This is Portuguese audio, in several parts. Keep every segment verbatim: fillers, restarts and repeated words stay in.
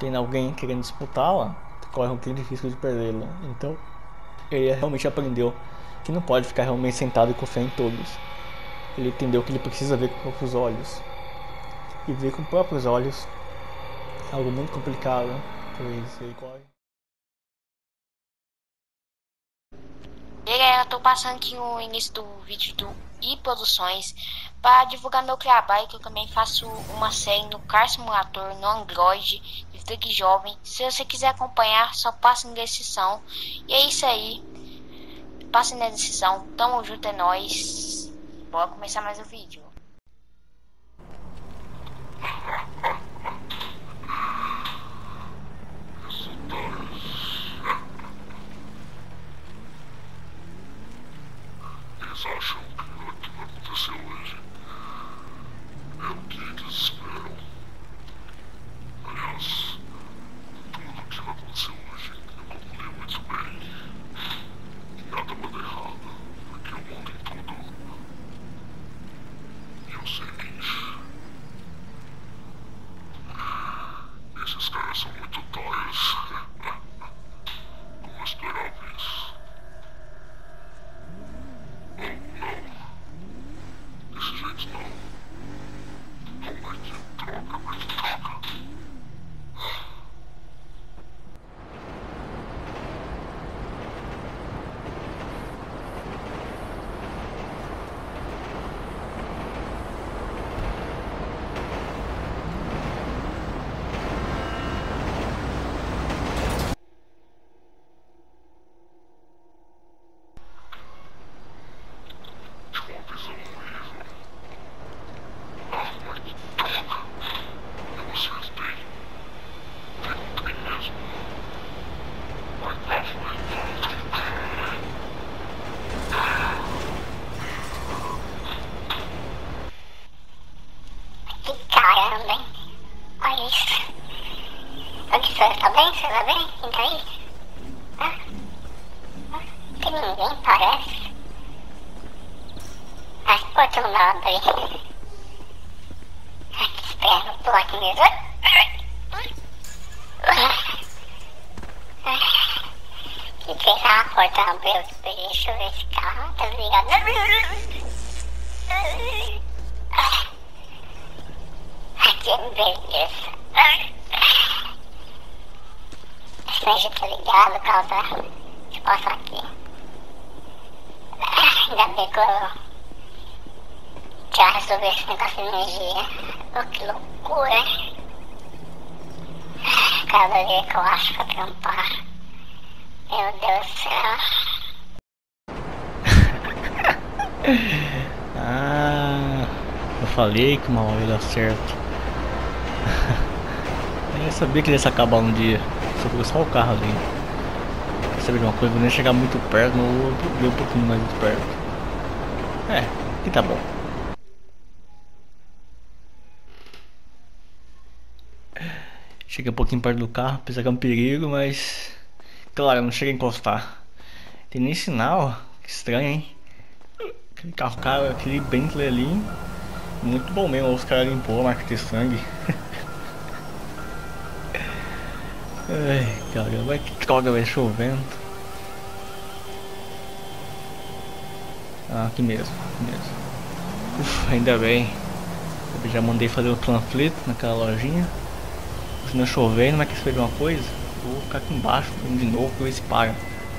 tem alguém querendo disputá-la, corre um grande risco de perdê-la. Então ele realmente aprendeu que não pode ficar realmente sentado e confiar em todos. Ele entendeu que ele precisa ver com os próprios olhos. E ver com os próprios olhos é algo muito complicado, pois ele corre. E aí galera, eu tô passando aqui no início do vídeo do i Produções para divulgar meu trabalho, que eu também faço uma série no Car Simulator, no Android, de jovem. Se você quiser acompanhar, só passe na descrição. E é isso aí, passe na descrição, tamo junto, é nóis. Bora começar mais o vídeo. Eles acham que o que vai acontecer hoje é o que eles esperam. Aliás, tudo que vai acontecer hoje eu calculei muito bem. Nada vai dar errado, porque eu mando em tudo. E é o seguinte: esses caras são muito otários. Como eu esperava isso. Desse jeito não. Como é que droga, mas droga. Tive uma visão horrível. Ah, mas que droga. Eu acertei. Tentei mesmo. Mas lá foi volta. Que caramba, hein? Olha isso. Onde você tá bem? Você tá bem? Quem tá aí? Hã? Hã? Tem ninguém, parece. Ah, pode não dar uma aí. Ai, que esperno, tô aqui mesmo. Que fechar a porta, abriu. Deixa eu ver esse carro, tá ligado? Que beleza. Esse já tá ligado, o carro tá. Deixa eu passar aqui. Ainda bem que eu já resolvi esse negócio de energia. Oh, que loucura, hein? Cada dia que eu acho pra trampar. Meu Deus do céu. Ah, eu falei que uma hora ia dar certo. Eu sabia que ele ia se acabar um dia. Só que só o carro ali. Quer saber de uma coisa? Vou nem chegar muito perto, não vou ver um pouquinho mais muito perto. É, aqui tá bom. Cheguei um pouquinho perto do carro, apesar que é um perigo, mas claro, eu não cheguei a encostar. Tem nem sinal, que estranho, hein? Aquele carro, cara, aquele Bentley ali, muito bom mesmo. Os caras limpou a marca de sangue. Ai, caramba, que droga, vai chovendo. Ah, aqui mesmo, aqui mesmo. Ufa, ainda bem. Eu já mandei fazer o panfleto naquela lojinha. Se não chover, não é que se uma coisa. Vou ficar aqui embaixo de novo pra ver se para.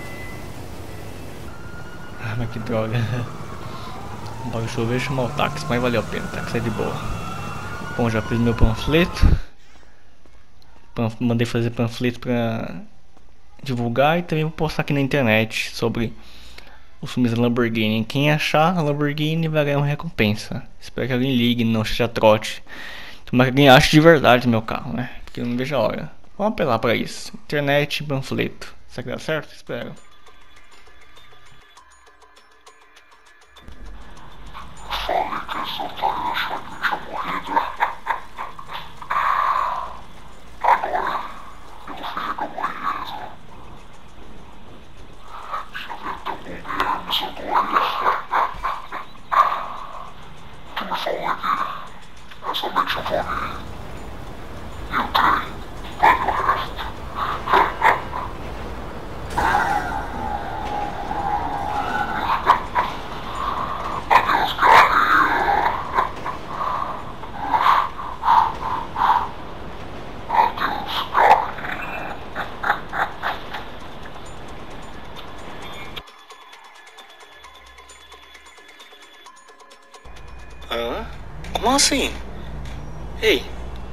Ah, mas que droga. Para chover, chamar o táxi, mas valeu a pena, o táxi é de boa. Bom, já fiz meu panfleto. Mandei fazer panfleto pra divulgar e também vou postar aqui na internet sobre os filmes da Lamborghini. Quem achar a Lamborghini vai ganhar uma recompensa. Espero que alguém ligue, não seja trote. Tomara que alguém ache de verdade meu carro, né? Porque eu não vejo a hora. Vamos apelar pra isso. Internet e panfleto. Será que dá certo? Espero. Falei que esse otário achou que eu tinha morrido. Agora, eu vou fingir que eu morri mesmo. Deixa eu ver até o bombeiro me socorre. Tu me falou que essa noite eu vou vir. E o trem vai morrer. Como assim? Ei.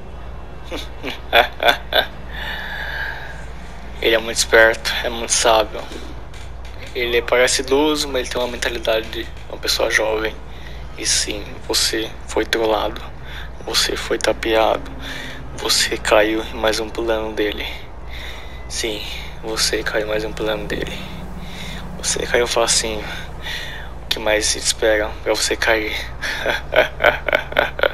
Ele é muito esperto, é muito sábio. Ele parece idoso, mas ele tem uma mentalidade de uma pessoa jovem. E sim, você foi trollado. Você foi tapeado. Você caiu em mais um plano dele. Sim, você caiu em mais um plano dele. Você caiu facinho. O que mais se espera pra você cair?